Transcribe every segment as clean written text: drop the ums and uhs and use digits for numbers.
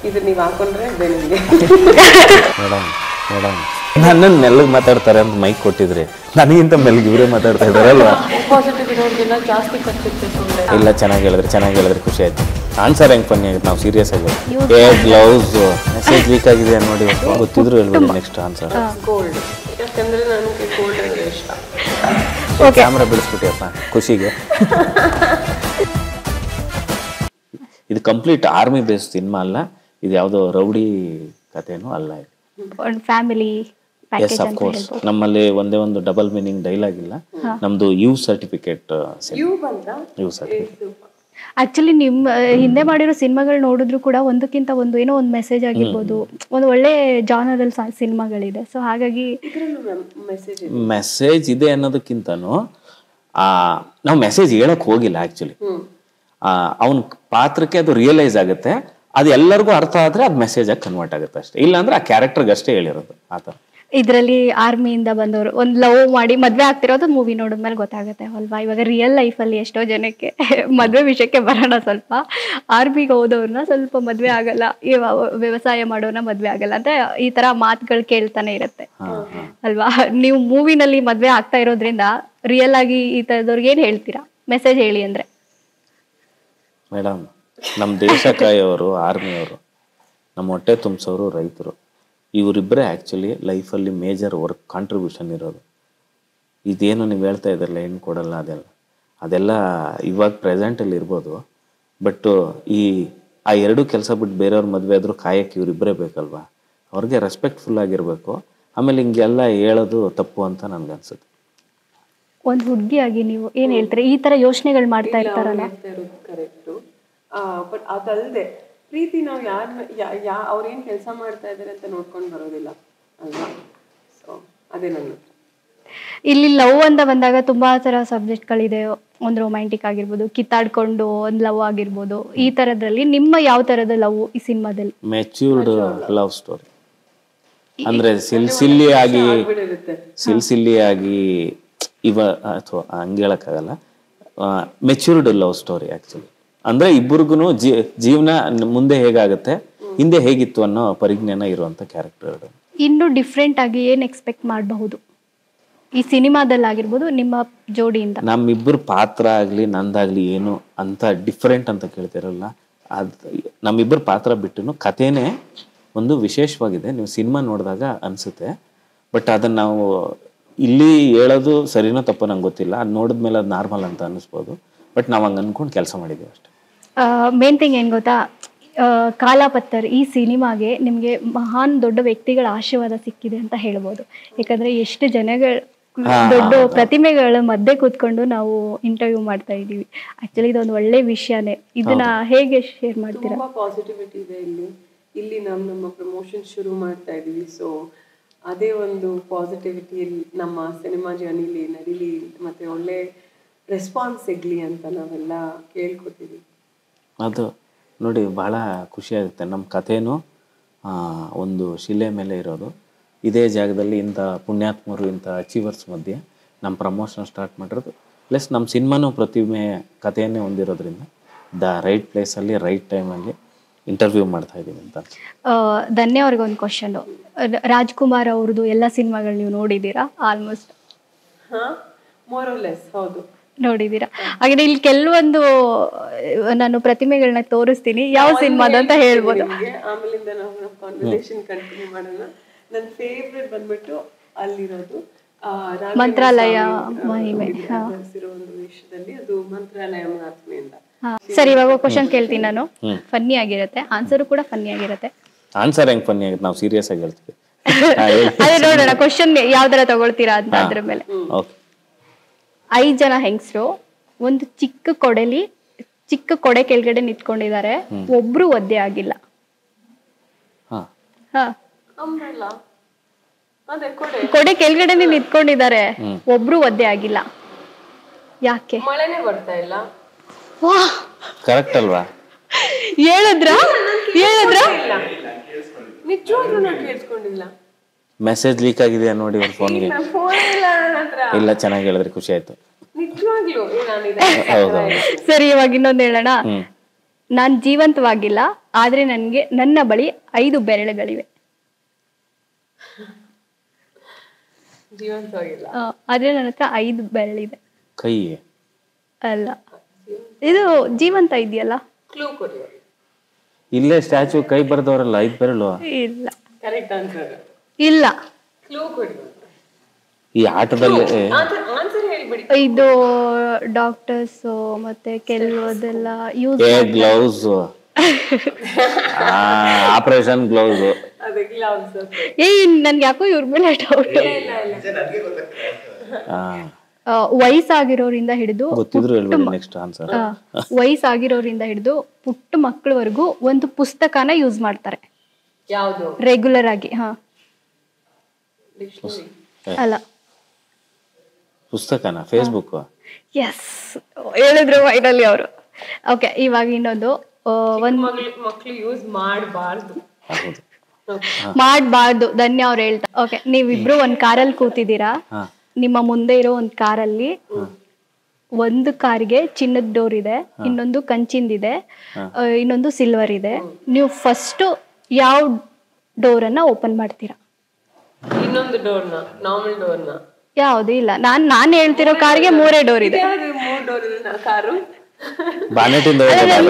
ಇದು ನೀವು ಹಾಕೊಂಡ್ರೆ ಇದೆ ನಿಮಗೆ. ಮೇಡಮ್ ಮೇಡಮ್ ನನ್ನನ್ನು ಮೆಲ್ಲಗೆ ಮಾತಾಡ್ತಾರೆ ಅಂತ ಮೈಕ್ ಕೊಟ್ಟಿದ್ರಿ, ನನಗಿಂತ ಮೆಲ್ಲಗೆ ಇವರೇ ಮಾತಾಡ್ತಾ ಇದ್ದಾರಲ್ವಾ? ಪಾಸಿಟಿವ್ ಇರೋರಿಗೆಲ್ಲ ಜಾಸ್ತಿ ಖರ್ಚಿರುತ್ತೆ ಸುಮ್ಮನೆ. ಇಲ್ಲ ಚೆನ್ನಾಗಿ ಹೇಳಿದ್ರಿ ಖುಷಿ ಆಯ್ತು. ಆನ್ಸರ್ ಹೆಂಗೆ ಫನ್ನಿ ಆಗಿತ್ತು, ನಾವು ಸೀರಿಯಸ್ ಆಗಿ ಗ್ಲೌಸ್ ಮೆಸೇಜ್ ಲೀಕ್ ಆಗಿದೆ ನೋಡಿ ಗೊತ್ತಿದ್ರು ಹೇಳ್ಬೋದು. ನೆಕ್ಸ್ಟ್ ಆನ್ಸರ್ ಗೋಲ್ಡ್, ಯಾಕಂದ್ರೆ ನನಗೆ ಗೋಲ್ಡ್ ಅಂದರೆ ಇಷ್ಟ. ಕ್ಯಾಮ್ರಾ ಬಿಡಿಸ್ಬಿಟ್ಟಿಯಪ್ಪ ಖುಷಿಗೆ. ಇದು ಕಂಪ್ಲೀಟ್ ಆರ್ಮಿ ಬೇಸ್ಡ್ ಸಿನಿಮಾ ಅಲ್ಲ, ಇದು ಯಾವುದೋ ರೌಡಿ ಕಥೆನೂ ಅಲ್ಲ. ಇದು ಫ್ಯಾಮಿಲಿ ಎಸ್ ಆಫ್ ಕೋರ್ಸ್. ನಮ್ಮಲ್ಲಿ ಒಂದೇ ಒಂದು ಡಬಲ್ ಮೀನಿಂಗ್ ಡೈಲಾಗ್ ಇಲ್ಲ. ನಮ್ದು U certificate. U certificate actually ನಿಮ್ಮ ಹಿಂದೆ ಮಾಡಿರೋ ಸಿನಿಮಾಗಳು ನೋಡಿದ್ರು ಕೂಡ ಒಂದಕ್ಕಿಂತ ಒಂದು ಏನೋ ಒಂದು ಮೆಸೇಜ್ ಆಗಿರ್ಬೋದು, ಒಂದು ಒಳ್ಳೆ ಜಾನರಲ್ಲಿ ಸಿನಿಮಾಗಳಿದೆ. ಸೊ ಹಾಗಾಗಿ ಮೆಸೇಜ್ ಇದೆ ಅನ್ನೋದಕ್ಕಿಂತನೂ ನಾವು ಮೆಸೇಜ್ ಹೇಳಕ್ ಹೋಗಿಲ್ಲ. ಆಕ್ಚುಲಿ ಅವನ ಪಾತ್ರಕ್ಕೆ ಅದು ರಿಯಲೈಸ್ ಆಗುತ್ತೆ, ಅದು ಎಲ್ಲರಿಗೂ ಅರ್ಥ ಆದ್ರೆ ಅದು ಮೆಸೇಜ್ ಆಗಿ ಕನ್ವರ್ಟ್ ಆಗುತ್ತೆ ಅಷ್ಟೇ. ಇಲ್ಲಾಂದ್ರೆ ಆ ಕ್ಯಾರೆಕ್ಟರ್ಗೆ ಅಷ್ಟೇ ಹೇಳಿರೋದು. ಆ ಥರ ಇದರಲ್ಲಿ ಆರ್ಮಿಯಿಂದ ಬಂದವರು ಒಂದು ಲವ್ ಮಾಡಿ ಮದ್ವೆ ಆಗ್ತಿರೋದು ಮೂವಿ ನೋಡಿದ್ಮೇಲೆ ಗೊತ್ತಾಗುತ್ತೆ ಅಲ್ವಾ? ಇವಾಗ ರಿಯಲ್ ಲೈಫಲ್ಲಿ ಎಷ್ಟೋ ಜನಕ್ಕೆ ಮದ್ವೆ ವಿಷಯಕ್ಕೆ ಬರೋಣ. ಸ್ವಲ್ಪ ಆರ್ಮಿಗೆ ಹೋದವ್ರನ್ನ ಸ್ವಲ್ಪ ಮದ್ವೆ ಆಗಲ್ಲ, ವ್ಯವಸಾಯ ಮಾಡೋನ ಮದ್ವೆ ಆಗಲ್ಲ ಅಂತ ಈ ತರ ಮಾತುಗಳು ಕೇಳ್ತಾನೆ ಇರುತ್ತೆ ಅಲ್ವಾ? ನೀವು ಮೂವಿನಲ್ಲಿ ಮದ್ವೆ ಆಗ್ತಾ ಇರೋದ್ರಿಂದ ರಿಯಲ್ ಆಗಿ ಈ ತರದವ್ರಿಗೆ ಏನ್ ಹೇಳ್ತೀರಾ? ಮೆಸೇಜ್ ಹೇಳಿ ಅಂದ್ರೆ. ಮೇಡಮ್, ನಮ್ಮ ದೇಶ ಕಾಯೋರು ಆರ್ಮಿಯವರು, ನಮ್ಮ ಹೊಟ್ಟೆ ತುಂಬಿಸೋರು ರೈತರು, ಇವರಿಬ್ಬರೇ ಆ್ಯಕ್ಚುಲಿ ಲೈಫಲ್ಲಿ ಮೇಜರ್ ವರ್ಕ್ ಕಾಂಟ್ರಿಬ್ಯೂಷನ್ ಇರೋದು. ಇದೇನು ನೀವು ಹೇಳ್ತಾ ಇದ್ರಲ್ಲ ಹೆಣ್ಣು ಕೊಡಲ್ಲ ಅದೆಲ್ಲ ಇವಾಗ ಪ್ರೆಸೆಂಟಲ್ಲಿ ಇರ್ಬೋದು. ಬಟ್ ಆ ಎರಡೂ ಕೆಲಸ ಬಿಟ್ಟು ಬೇರೆಯವ್ರ ಮದುವೆ ಆದರೂ ಕಾಯಕ್ಕೆ ಇವರಿಬ್ಬರೇ ಬೇಕಲ್ವಾ? ಅವ್ರಿಗೆ ರೆಸ್ಪೆಕ್ಟ್ಫುಲ್ ಆಗಿರಬೇಕು. ಆಮೇಲೆ ಹಿಂಗೆಲ್ಲ ಹೇಳೋದು ತಪ್ಪು ಅಂತ ನನ್ಗನ್ಸುತ್ತೆ. ಒಂದು ಹುಡುಗಿಯಾಗಿ ನೀವು ಏನ್ ಹೇಳ್ತೀರಿ? ಈ ತರ ಯೋಚನೆಗಳು ಮಾಡ್ತಾ ಇರ್ತಾರಲ್ಲ. ಕರೆಕ್ಟು. ಬಟ್ ಅದಲ್ಲದೆ ಪ್ರೀತಿ ನಾವು ಅವ್ರು ಏನು ಕೆಲಸ ಮಾಡ್ತಾ ಇದ್ದಾರೆ ಅಂತ ನೋಡ್ಕೊಂಡು ಬರೋದಿಲ್ಲ ಅಲ್ವಾ? ಸೊ ಅದೇ ನನ್ನ ಇಲ್ಲಿ ಲವ್ ಅಂತ ಬಂದಾಗ ತುಂಬಾ ತರ ಸಬ್ಜೆಕ್ಟ್ಗಳಿದೆ. ಒಂದು ರೊಮ್ಯಾಂಟಿಕ್ ಆಗಿರ್ಬೋದು, ಕಿತ್ತಾಡ್ಕೊಂಡು ಒಂದು ಲವ್ ಆಗಿರ್ಬೋದು. ಈ ತರದ್ರಲ್ಲಿ ನಿಮ್ಮ ಯಾವ ತರದ ಲವ್ ಈ ಸಿನಿಮಾದಲ್ಲಿ? ಮೆಚ್ಯೂರ್ಡ್ ಲವ್ ಸ್ಟೋರಿ ಅಂದ್ರೆ ಸಿಲ್ಸಿಲ್ಲಿ ಆಗಿ ಅಥವಾ ಹಂಗೆ ಹೇಳಕ್ಕಾಗಲ್ಲ. Matured love story actually. ಅಂದ್ರೆ ಇಬ್ಬರಿಗೂ ಜೀವನ ಮುಂದೆ ಹೇಗಾಗುತ್ತೆ, ಹಿಂದೆ ಹೇಗಿತ್ತು ಅನ್ನೋ ಪರಿಜ್ಞಾನ ಇರುವಂತ ಕ್ಯಾರೆಕ್ಟರ್. ಇನ್ನು ಡಿಫ್ರೆಂಟ್ ಆಗಿ ಏನ್ ಎಕ್ಸ್ಪೆಕ್ಟ್ ಮಾಡಬಹುದು ಈ ಸಿನಿಮಾದಲ್ಲಾಗಿರ್ಬೋದು ನಿಮ್ಮ ಜೋಡಿಯಿಂದ? ನಮ್ಮಿಬ್ಬರು ಪಾತ್ರ ಆಗ್ಲಿ ನಂದಾಗ್ಲಿ ಏನು ಅಂತ ಡಿಫ್ರೆಂಟ್ ಅಂತ ಕೇಳ್ತಿರಲ್ಲ. ನಮ್ಮಿಬ್ಬರು ಪಾತ್ರ ಬಿಟ್ಟು ಕಥೆನೇ ಒಂದು ವಿಶೇಷವಾಗಿದೆ. ನೀವು ಸಿನಿಮಾ ನೋಡಿದಾಗ ಅನ್ಸುತ್ತೆ. ಬಟ್ ಅದನ್ನ ನಾವು ಇಲ್ಲಿ ಹೇಳೋದು ಸರಿನೋ ತಪ್ಪೋ ನಂಗೆ ಗೊತ್ತಿಲ್ಲ. ಅದು ನೋಡಿದ್ಮೇಲೆ ಅದು ನಾರ್ಮಲ್ ಅಂತ ಅನ್ನಿಸ್ಬೋದು. ಬಟ್ ನಾವು ಹಂಗೆ ಅನ್ಕೊಂಡು ಕೆಲಸ ಮಾಡಿದ್ದೀವಿ ಅಷ್ಟೇ. ಮೇನ್ ಥಿಂಗ್ ಏನು ಗೊತ್ತಾ, ಕಾಲಾಪತ್ತರ್ ಈ ಸಿನಿಮಾಗೆ ನಿಮಗೆ ಮಹಾನ್ ದೊಡ್ಡ ವ್ಯಕ್ತಿಗಳ ಆಶೀರ್ವಾದ ಸಿಕ್ಕಿದೆ ಅಂತ ಹೇಳ್ಬೋದು. ಯಾಕಂದ್ರೆ ಎಷ್ಟು ಜನಗಳು ದೊಡ್ಡ ಪ್ರತಿಮೆಗಳ ಮಧ್ಯೆ ಕೂತ್ಕೊಂಡು ನಾವು ಇಂಟರ್ವ್ಯೂ ಮಾಡ್ತಾ ಇದ್ದೀವಿ. ಆಕ್ಚುಲಿ ಇದೊಂದು ಒಳ್ಳೆ ವಿಷಯನೇ. ಇದನ್ನ ಹೇಗೆ ಶೇರ್ ಮಾಡ್ತೀರಾ? ತುಂಬಾ ಪಾಸಿಟಿವಿಟಿ ಇದೆ ಇಲ್ಲಿ ನಮ್ಮ ಪ್ರಮೋಷನ್ ಶುರು ಮಾಡ್ತಾ ಇದೀವಿ. ಸೊ ಅದೇ ಒಂದು ಪಾಸಿಟಿವಿಟಿ ನಮ್ಮ ಸಿನಿಮಾ ಜರ್ನಿಲಿ ನಡೀಲಿ, ಮತ್ತೆ ಒಳ್ಳೆ ರೆಸ್ಪಾನ್ಸ್ ಸಿಗ್ಲಿ ಅಂತ ನಾವೆಲ್ಲ ಕೇಳ್ಕೊತೀವಿ. ಅದು ನೋಡಿ ಭಾಳ ಖುಷಿ ಆಗುತ್ತೆ. ನಮ್ಮ ಕಥೆನೂ ಒಂದು ಶಿಲೆ ಮೇಲೆ ಇರೋದು. ಇದೇ ಜಾಗದಲ್ಲಿ ಇಂಥ ಪುಣ್ಯಾತ್ಮರು, ಇಂಥ ಅಚೀವರ್ಸ್ ಮಧ್ಯೆ ನಮ್ಮ ಪ್ರಮೋಷನ್ ಸ್ಟಾರ್ಟ್ ಮಾಡಿರೋದು. ಪ್ಲಸ್ ನಮ್ಮ ಸಿನಿಮಾನೂ ಪ್ರತಿಮೆ ಕಥೆಯನ್ನೇ ಹೊಂದಿರೋದ್ರಿಂದ ದ ರೈಟ್ ಪ್ಲೇಸಲ್ಲಿ ರೈಟ್ ಟೈಮಲ್ಲಿ ಇಂಟರ್ವ್ಯೂ ಮಾಡ್ತಾ ಇದ್ದೀವಿ ಅಂತ. ಧನ್ಯ ಅವ್ರಿಗೆ ಒಂದು ಕ್ವಶನ್. ರಾಜ್ಕುಮಾರ್ ಅವ್ರದ್ದು ಎಲ್ಲ ಸಿನಿಮಾಗಳು ನೀವು ನೋಡಿದ್ದೀರಾ? Almost more or less. ಹೌದು, ನೋಡಿದ್ದೀರಾ. ಹಾಗೆ ಇಲ್ಲಿ ಕೆಲವೊಂದು ನಾನು ಪ್ರತಿಮೆಗಳನ್ನ ತೋರಿಸ್ತೀನಿ, ಯಾವ ಸಿನಿಮಾದ ಅಂತ ಹೇಳ್ಬೋದು. ಆಮೇಲಿಂದ ನಾವು ಕಾನ್ವರ್ಸೇಷನ್ ಕಂಟಿನ್ಯೂ ಮಾಡೋಣ. ನನ್ನ ಫೇವ್ರೆಟ್ ಬಂದ್ಬಿಟ್ಟು ಅಲ್ಲಿರೋದು ಮಂತ್ರಾಲಯ ಮಹಿಮೆ. ಒಂದು ವಿಷಯದಲ್ಲಿ ಅದು ಮಂತ್ರಾಲಯ ಮಹಾತ್ಮೆಯಿಂದ. ಸರಿ, ಇವಾಗ ಕ್ವಶನ್ ಕೇಳ್ತೀನಿ ನಾನು. ಫನ್ನಿ ಆಗಿರುತ್ತೆ, ಆನ್ಸರ್ ಕೂಡ ಫನ್ನಿ ಆಗಿರುತ್ತೆ. ಆನ್ಸರ್ ಹೆಂಗ್ ಫನ್ನಿ ಆಗುತ್ತೆ? ನಾವು ಸೀರಿಯಸ್ ಆಗಿ ಹೇಳ್ತೀವಿ. ಅದೇ ನೋಡೋಣ ಕ್ವಶನ್ ಯಾವ ತರ ತಗೊಳ್ತೀರಾ ಅಂತ. ಅದ್ರ ಮೇಲೆ 5 ಜನ ಹೆಂಗಸರು ಒಂದು ಚಿಕ್ಕ ಕೊಡೆ ಕೆಳಗಡೆ ನಿಂತ್ಕೊಂಡಿದ್ದಾರೆ. ಒಬ್ರು ಒದ್ದೆ ಆಗಿಲ್ಲ. ಕೊಡೆ ಕೆಳಗಡೆನೆ ನಿಂತ್ಕೊಂಡಿದ್ದಾರೆ, ಒಬ್ರು ಒದ್ದೆ ಆಗಿಲ್ಲ. ಯಾಕೆ? ಮಳೆನೇ ಬರ್ತಾ ಇಲ್ಲ. ಕರೆಕ್ಟ್ ಅಲ್ವಾ? ಹೇಳಿದ್ರ ನಿಜವಾಗ್ಲೂ ನಾನು ಕೇಳಿಸ್ಕೊಂಡಿಲ್ಲ. ಮೆಸೇಜ್ ಲೀಕ್ ಆಗಿದೆ ನೋಡಿ ಅವ್ರ ಫೋನ್ಗೆ. ಇಲ್ಲ, ಚೆನ್ನಾಗಿ ಹೇಳಿದ್ರೆ ಖುಷಿ ಆಯ್ತು. ನಿಜವಾಗ್ಲೂ ಸರಿ, ಇವಾಗ ಇನ್ನೊಂದು ಹೇಳೋಣ. ನಾನು ಜೀವಂತವಾಗಿಲ್ಲ, ಆದ್ರೆ ನನ್ನ ಬಳಿ 5 ಬೆರಳುಗಳಿವೆ. ಜೀವಂತವಾಗಿಲ್ಲ. ಆದ್ರೆ ನನ್ನ ಹತ್ರ 5 ಬೆರಳಿದೆ. ಕೈ ಅಲ್ಲ, ಇದು ಜೀವಂತ ಇದೆಯಲ್ಲ. ಕ್ಲೂ ಕೊಡಿ. ಇಲ್ಲೇ ಸ್ಟ್ಯಾಚು ಕೈ ಬರ್ದವ್ರಲ್ಲ 5 ಬೆರಳು. ಇಲ್ಲ. Correct answer. ಇಲ್ಲ. ಕ್ಲೂ ಕೊಡಿ. ಈ ಆಟದಲ್ಲಿ ಆನ್ಸರ್ ಹೇಳ್ಬಿಡಿ. ಇದು ಡಾಕ್ಟರ್ಸ್ ಮತ್ತೆ ಕೆಲವದೆಲ್ಲ ಯೂಸ್ ಗ್ಲೌಸ್, ಆಪರೇಷನ್ ಗ್ಲೌಸ್. ಅದೇ ಗ್ಲೌಸ್. ನನ್ಗೆ ಯಾಕೋ ಇವ್ರ ಮೇಲೆ ಡೌಟ್. ವಯಸ್ಸಾಗಿರೋರಿಂದ ಹಿಡಿದು ಗೊತ್ತಿದ್ರು ಹೇಳ್ಬೇಡಿ ನೆಕ್ಸ್ಟ್ ಆನ್ಸರ್. ವಯಸ್ಸಾಗಿರೋರಿಂದ ಹಿಡಿದು ಪುಟ್ಟ ಮಕ್ಕಳವರೆಗೂ ಒಂದು ಪುಸ್ತಕನ ಯೂಸ್ ಮಾಡ್ತಾರೆ. ಯಾವುದು? ರೆಗ್ಯುಲರ್ ಆಗಿ. ಅಲ್ಲ, ಪುಸ್ತಕನ? ಫೇಸ್ಬುಕ್. ಎಸ್, ಹೇಳಿದ್ರು ಫೈನಲಿ ಅವರು. ಓಕೆ, ಇವಾಗ ಇನ್ನೊಂದು ಮಕ್ಕಳು ಯೂಸ್ ಮಾಡಬಾರ್ದು. ಧನ್ಯ ಅವ್ರು ಹೇಳ್ತಾರೆ. ಓಕೆ, ನೀವಿಬ್ರು ಒಂದ್ ಕಾರಲ್ಲಿ ಕೂತಿದ್ದೀರಾ. ನಿಮ್ಮ ಮುಂದೆ ಇರೋ ಒಂದ್ ಕಾರಲ್ಲಿ ಒಂದು ಕಾರಿಗೆ ಚಿನ್ನದ ಡೋರ್ ಇದೆ, ಇನ್ನೊಂದು ಕಂಚಿಂದಿದೆ, ಇನ್ನೊಂದು ಸಿಲ್ವರ್ ಇದೆ. ನೀವು ಫಸ್ಟ್ ಯಾವ ಡೋರ್ ಅನ್ನ ಓಪನ್ ಮಾಡ್ತೀರಾ? ಇನ್ನೊಂದು ಡೋರ್ನ, ನಾರ್ಮಲ್ ಡೋರ್ನ? ಯಾವ್ದು ಇಲ್ಲ, ನಾನ್ ಹೇಳ್ತಿರೋ ಕಾರ್ಗೆ 3 ಡೋರ್ ಇದೆ. 3 ಡೋರ್ ಕಾರು. ಬಾನೆಟ್ ಇಂದ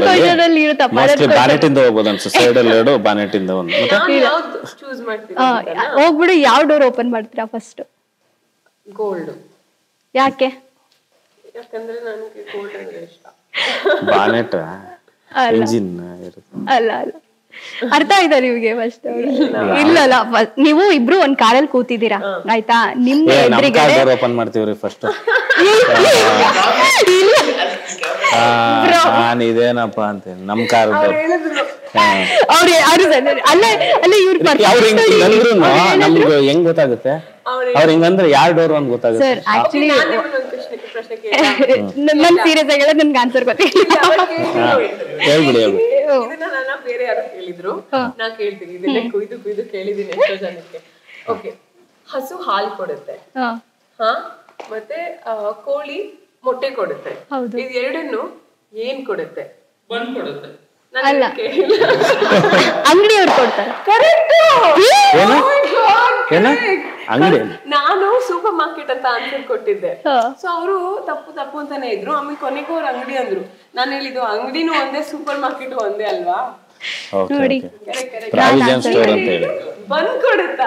ಹೋಗ್ಬೋದು ಅನ್ಸುತ್ತೆ. ಸೈಡ್ ಅಲ್ಲಿ 2, ಬಾನೆಟ್ ಇಂದ 1. ಚೂಸ್ ಮಾಡ್ತೀರಾ? ಹೋಗ್ಬಿಡು, ಯಾವ ಡೋರ್ ಓಪನ್ ಮಾಡ್ತೀರಾ ಫಸ್ಟ್? ಗೋಲ್ಡ್. ಯಾಕೆ? ಯಾಕಂದ್ರೆ ನನಗೆ ಗೋಲ್ಡ್ ಅಂದ್ರೆ ಇಷ್ಟ. ಬಾನೆಟ್ ಇಂಜಿನ್ ಅಲ್ಲ, ಅರ್ಥ ಆಯ್ತಾ ನಿಮ್ಗೆ? ಫಸ್ಟ್ ಇಲ್ಲಲ್ಲ, ನೀವು ಇಬ್ರು ಒಂದ್ ಕಾರಲ್ಲಿ ಕೂತಿದ್ದೀರಾ, ಆಯ್ತಾ? ನಿಮ್ಮ ಎದುರಿಗೆ ಓಪನ್ ಮಾಡ್ತೀವ್ರಿ ಫಸ್ಟ್. ನಾನು ಇದೇನಪ್ಪ ಅಂತ ನಮ್ ಕಾರ್ ನಮ್ಗೆ ಹೆಂಗ್ ಗೊತ್ತಾಗುತ್ತೆ? ಅವ್ರ ಹಿಂಗಂದ್ರೆ ಯಾರ್ ಡೋರ್ ಅಂತ ಗೊತ್ತಾಗುತ್ತೆ. ನನ್ ಸೀರಿಯಸ್ ಆಗಿ ನನ್ಗೆ ಆನ್ಸರ್ ಗೊತ್ತಿಲ್ಲ. ಹೇಳ್ಬಿಡಿ. ನನ್ನ ಬೇರೆ ಯಾರು ಕೇಳಿದ್ರು, ನಾ ಕೇಳ್ತೀನಿ. ಇದನ್ನೇ ಕುಯ್ದು ಕೇಳಿದೀನಿ ಎಷ್ಟೋ ಜನಕ್ಕೆ. ಓಕೆ, ಹಸು ಹಾಲು ಕೊಡುತ್ತೆ, ಮತ್ತೆ ಕೋಳಿ ಮೊಟ್ಟೆ ಕೊಡುತ್ತೆ. ಇದು ಎರಡನ್ನು ಏನ್ ಕೊಡುತ್ತೆ? ಬನ್ ಕೊಡುತ್ತೆ. ಅಲ್ಲ, ಅಂಗಡಿಯವ್ರು ಕೊಡ್ತಾರೆ. ಅಂಗಡಿ. ನಾನು ಸೂಪರ್ ಮಾರ್ಕೆಟ್ ಅಂತ ಆನ್ಸರ್ ಕೊಟ್ಟಿದ್ದೆ. ಸೊ ಅವರು ತಪ್ಪು ಅಂತಾನೆ ಇದ್ರು. ಆಮೇಲೆ ಕೊನೆಗೂ ಅವ್ರ ಅಂಗಡಿ ಅಂದ್ರು. ನಾನು ಹೇಳಿದ್ದು ಅಂಗಡಿನೂ ಒಂದೇ, ಸೂಪರ್ ಮಾರ್ಕೆಟ್ ಒಂದೇ ಅಲ್ವಾ? ನೋಡಿ, ಬನ್ ಕೊಡುತ್ತಾ?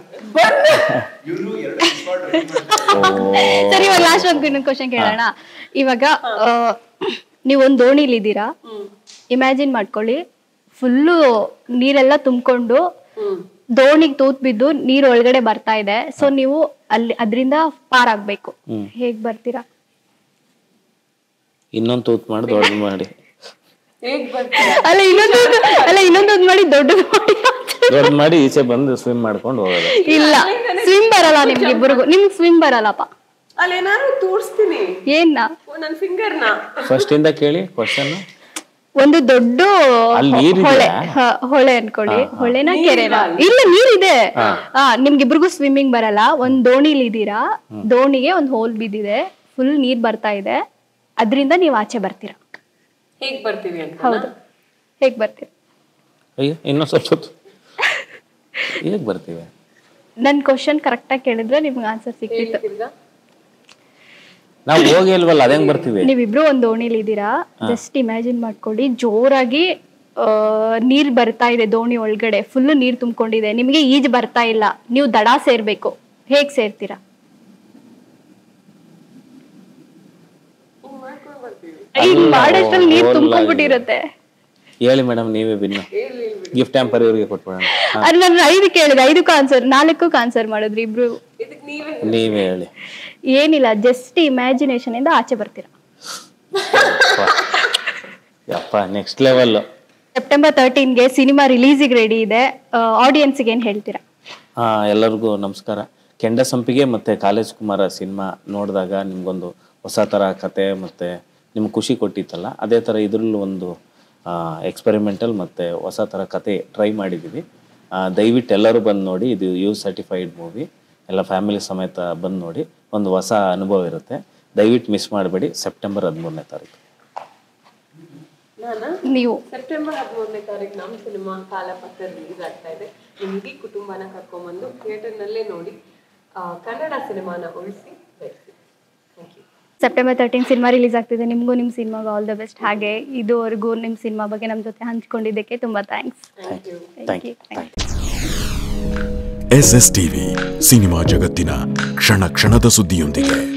ಸರಿ, ಇವಾಗ ಲಾಸ್ಟ್ ಒಂದು ಇನ್ನೊಂದು ಕ್ವಶನ್ ಕೇಳೋಣ. ಇವಾಗ ನೀವೊಂದು ದೋಣಿಲಿ ಇದ್ದೀರಾ, ಇಮ್ಯಾಜಿನ್ ಮಾಡ್ಕೊಳ್ಳಿ. ಫುಲ್ಲು ನೀರೆಲ್ಲ ತುಂಬಿಕೊಂಡು ದೋಣಿಗೆ ತೂತ್ ಬಿದ್ದು ನೀರ್ ಒಳಗಡೆ ಬರ್ತಾ ಇದೆ. ಸೊ ನೀವು ಅದರಿಂದ ಪಾರಾಗ್ಬೇಕು. ಹೇಗ್ ಬರ್ತೀರಾ? ಇನ್ನೊಂದು ತೂತ್ ಮಾಡಿ ದೊಡ್ಡದು ಮಾಡಿ. ಅಲ್ಲ, ಇನ್ನೊಂದೊಂದು ಮಾಡಿ ದೊಡ್ಡದು ಮಾಡಿ ಈಚೆ ಬಂದು ಸ್ವಿಮ್ ಮಾಡ್ಕೊಂಡು ಹೋಗೋದು. ಇಲ್ಲ, ಸ್ವಿಮ್ ಬರಲ್ಲ ನಿಮ್ಗೆ ಇಬ್ಬರಿಗೂ. ನಿಮ್ಗೆ ಸ್ವಿಮ್ ಬರಲ್ಲಪ್ಪ. ಅಲ್ಲೇ ನಾನು ತೋರಿಸ್ತೀನಿ. ಏನ್ನ? ನನ್ನ ಫಿಂಗರ್ನ. ಫಸ್ಟ್ ಇಂದ ಕೇಳಿ ಕ್ವಶನ್. ಒಂದು ದೊಡ್ಡ ಹೊಳೆ ಅನ್ಕೊಳ್ಳಿ. ಹೊಳೆನ ಕೆರೆನ? ಇಲ್ಲ, ನೀರಿದೆ. ನಿಮ್ಗಿಬ್ರಿಗೂ ಸ್ವಿಮ್ಮಿಂಗ್ ಬರಲ್ಲ. ಒಂದ್ ದೋಣಿಲಿ ಇದ್ದೀರಾ, ದೋಣಿಗೆ ಒಂದ್ ಹೋಲ್ ಬಿದ್ದಿದೆ, ಫುಲ್ ನೀರ್ ಬರ್ತಾ ಇದೆ. ಅದ್ರಿಂದ ನೀವ್ ಆಚೆ ಬರ್ತೀರಾ. ಹೇಗ್ ಬರ್ತೀವಿ ಅಂತ? ಹೌದು, ಹೇಗ್ ಬರ್ತೀವಿ? ಅಯ್ಯೋ, ಇನ್ನೊಂದ್ ಸ್ವಲ್ಪ ಹೇಗ್ ಬರ್ತೀವಿ? ನನ್ ಕ್ವಶನ್ ಕರೆಕ್ಟ್ ಆಗಿ ಕೇಳಿದ್ರೆ ನಿಮ್ಗೆ ಆನ್ಸರ್ ಸಿಕ್ಕಿತ್ತು. ನಾವ್ ಹೋಗಿ ಅಲ್ವಲ್ಲ, ಅದೇಂಗ್ ಬರ್ತೀವಿ? ನೀವಿಬ್ರು ಒಂದ್ ದೋಣಿಲಿ ಇದ್ದೀರಾ, ಜಸ್ಟ್ ಇಮ್ಯಾಜಿನ್ ಮಾಡ್ಕೊಳ್ಳಿ. ಜೋರಾಗಿ ನೀರ್ ಬರ್ತಾ ಇದೆ ದೋಣಿ ಒಳಗಡೆ, ಫುಲ್ ನೀರ್ ತುಂಬಿಕೊಂಡಿದೆ. ನಿಮ್ಗೆ ಈಜ್ ಬರ್ತಾ ಇಲ್ಲ, ನೀವು ದಡ ಸೇರ್ಬೇಕು. ಹೇಗ್ ಸೇರ್ತೀರಾ? ಈಗ ಮಾಡಷ್ಟಲ್ಲಿ ನೀರ್ ತುಂಬ್ಕೊಂಡ್ಬಿಟ್ಟಿರುತ್ತೆ. ಹೇಳಿ ಮೇಡಮ್, ನೀವೇ ಬಿನ್ನು. ಗಿಫ್ಟ್ ಹ್ಯಾಂಪರ್ ಇವ್ರಿಗೆ ಕೊಟ್ಬಿಡೋಣ. ಅದು ನಾನು 5 ಕೇಳಿದೆ, 5ಕ್ಕೂ ಆನ್ಸರ್, 4ಕ್ಕೂ ಆನ್ಸರ್ ಮಾಡಿದ್ರಿ ಇಬ್ರು. ನೀವೇ ಹೇಳಿ. ಏನಿಲ್ಲ, ಜಸ್ಟ್ ಇಮ್ಯಾಜಿನೇಷನ್ ಇಂದ ಆಚೆ ಬರ್ತೀರಾ. ಯಪ್ಪ, ನೆಕ್ಸ್ಟ್ ಲೆವೆಲ್. ಸೆಪ್ಟೆಂಬರ್ 13ಗೆ ಸಿನಿಮಾ ರಿಲೀಸಿಗೆ ರೆಡಿ ಇದೆ. ಆಡಿಯನ್ಸ್ಗೆ ಏನ್ ಹೇಳ್ತೀರಾ? ಎಲ್ಲರಿಗೂ ನಮಸ್ಕಾರ. ಕೆಂಡ ಸಂಪಿಗೆ ಮತ್ತೆ ಕಾಲೇಜ್ ಕುಮಾರ ಸಿನಿಮಾ ನೋಡಿದಾಗ ನಿಮ್ಗೊಂದು ಹೊಸ ಥರ ಕತೆ ಮತ್ತು ನಿಮ್ಗೆ ಖುಷಿ ಕೊಟ್ಟಿತ್ತಲ್ಲ, ಅದೇ ಥರ ಇದರಲ್ಲೂ ಒಂದು ಎಕ್ಸ್ಪೆರಿಮೆಂಟಲ್ ಮತ್ತು ಹೊಸ ಥರ ಕತೆ ಟ್ರೈ ಮಾಡಿದ್ದೀವಿ. ದಯವಿಟ್ಟು ಎಲ್ಲರೂ ಬಂದು ನೋಡಿ. ಇದು ಯು ಸರ್ಟಿಫೈಡ್ ಮೂವಿ. ಎಲ್ಲ ಫ್ಯಾಮಿಲಿ ಸಮೇತ ಬಂದು ನೋಡಿ, ಒಂದು ಹೊಸ ಅನುಭವ ಇರುತ್ತೆ. ದಯವಿಟ್ಟು ಮಿಸ್ ಮಾಡಬೇಡಿ. ಸೆಪ್ಟೆಂಬರ್ 13ನೇ ತಾರೀಕು. ನೀವು ಸೆಪ್ಟೆಂಬರ್ 13ನೇ ತಾರೀಕು ನಮ್ಮ ಸಿನಿಮಾ ಕಾಲಪತ್ರ ರಿಲೀಸ್ ಆಗ್ತಾ ಇದೆ. ನಿಮಗೆ ಕುಟುಂಬನ ಕರ್ಕೊಂಡ್ಬಂದು ಥಿಯೇಟರ್ನಲ್ಲೇ ನೋಡಿ ಕನ್ನಡ ಸಿನಿಮಾನ ಉಳಿಸಿ ಬೆಳೆಸಿ. Thank you. ಸೆಪ್ಟೆಂಬರ್ 13 ಸಿನಿಮಾ ರಿಲೀಸ್ ಆಗ್ತಿದೆ. ನಿಮಗೂ ನಿಮ್ಮ ಸಿನಿಮಾಗೆ ಆಲ್ ದ ಬೆಸ್ಟ್. ಹಾಗೆ ಇದುವರೆಗೂ ನಿಮ್ಮ ಸಿನಿಮಾ ಬಗ್ಗೆ ನಮ್ಮ ಜೊತೆ ಹಂಚ್ಕೊಂಡಿದ್ದಕ್ಕೆ ತುಂಬ thanks. Thank you. SS TV ಸಿನಿಮಾ ಜಗತ್ತಿನ ಕ್ಷಣ ಕ್ಷಣದ ಸುದ್ದಿಯೊಂದಿಗೆ.